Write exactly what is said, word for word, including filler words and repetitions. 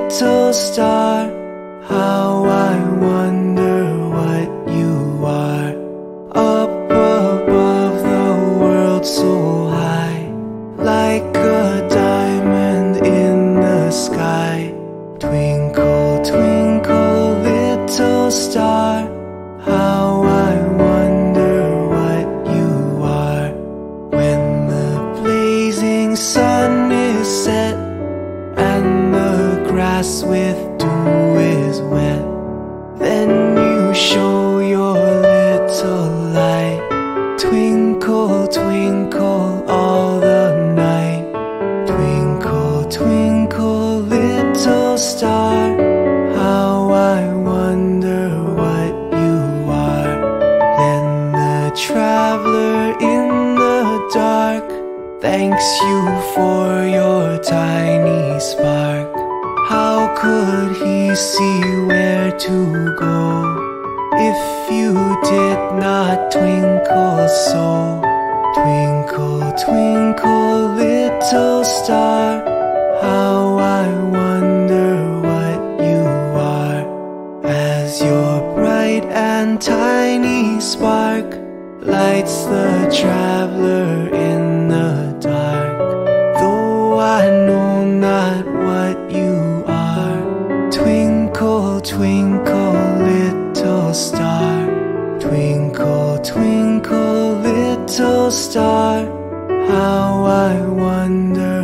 little star, how I wonder what you are. Up above the world so high, like a diamond in the sky. Twinkle, twinkle, little star, how I wonder what you are. When the blazing sun is set and the grass with dew is wet, then you show your little light. Twinkle, twinkle all the night. Twinkle, twinkle, little star, how I wonder what you are. Then the traveler in the dark thanks you for your tiny spark. How could he see where to go if you did not twinkle so? Twinkle, twinkle, little star, how I wonder what you are. As your bright and tiny spark lights the traveler in the dark, though I know not what you are. Twinkle, twinkle, little star. Twinkle, twinkle, little star, how I wonder